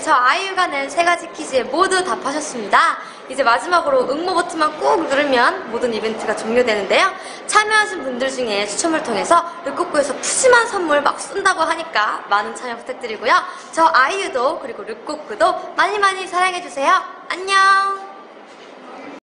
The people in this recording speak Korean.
저 아이유가 낸 3가지 퀴즈에 모두 답하셨습니다. 이제 마지막으로 응모 버튼만 꾹 누르면 모든 이벤트가 종료되는데요. 참여하신 분들 중에 추첨을 통해서 르꼬꾸에서 푸짐한 선물 막 쏜다고 하니까 많은 참여 부탁드리고요. 저 아이유도 그리고 르꼬꾸도 많이 많이 사랑해주세요. 안녕!